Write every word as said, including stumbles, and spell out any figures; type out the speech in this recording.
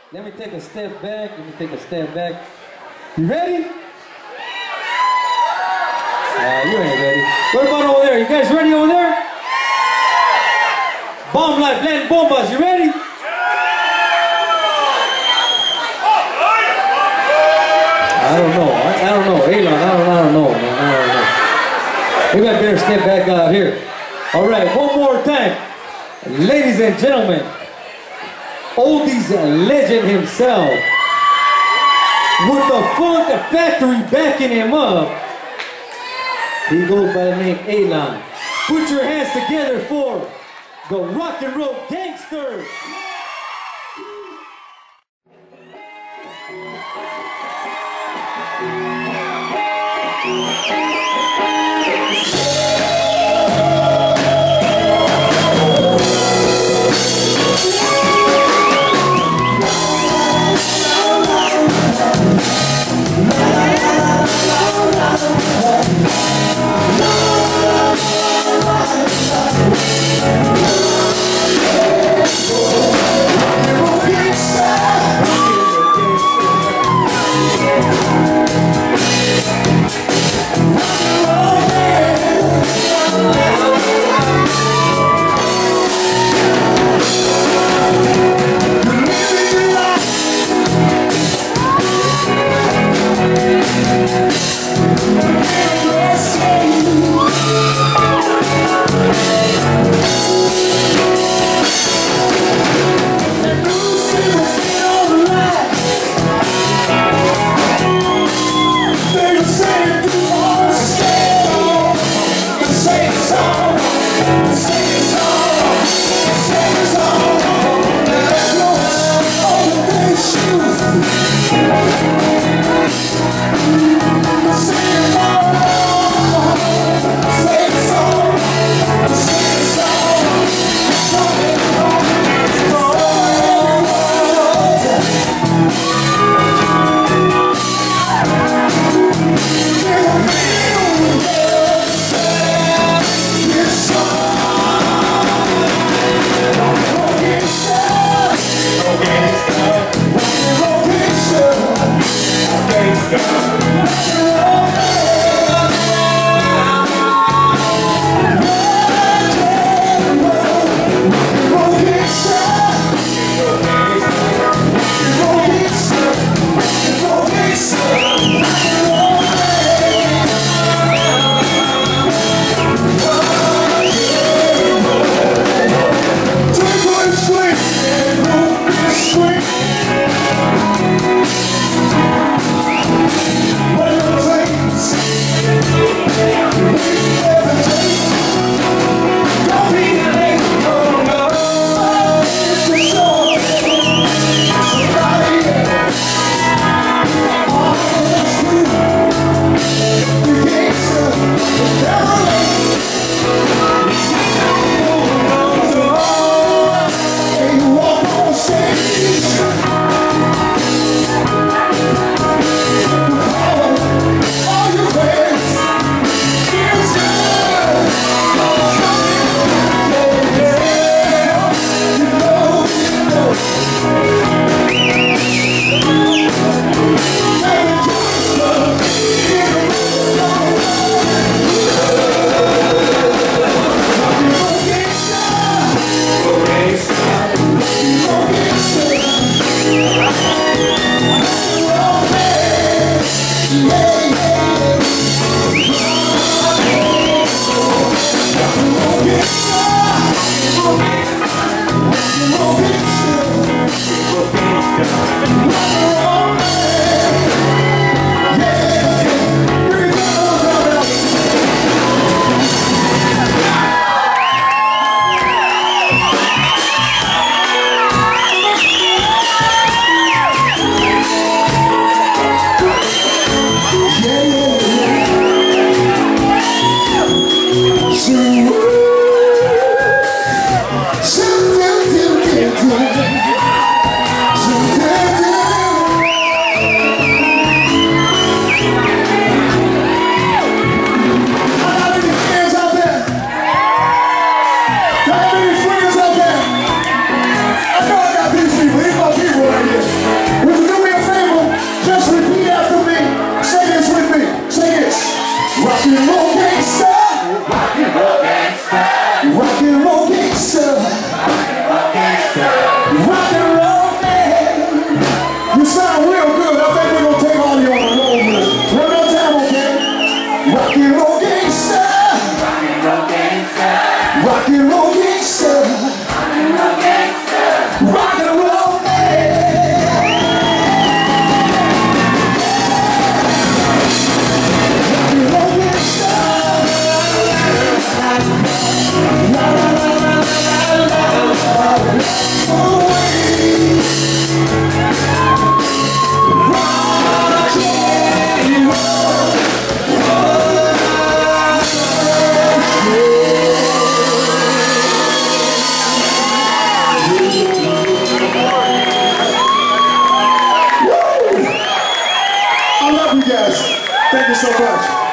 Let me take a step back. Let me take a step back. You ready? Uh, you ain't ready. What about over there? You guys ready over there? Bomb Life, Land Bombas, you ready? I don't know. I, I don't know. Elon, I don't, I don't know, man. I don't know. Maybe I better step back out here. All right, one more time. Ladies and gentlemen, Oldies legend himself, with the Funk Factory backing him up, he goes by the name Elon. Put your hands together for the Rock and Roll Gangster. Oh, Thank you so much.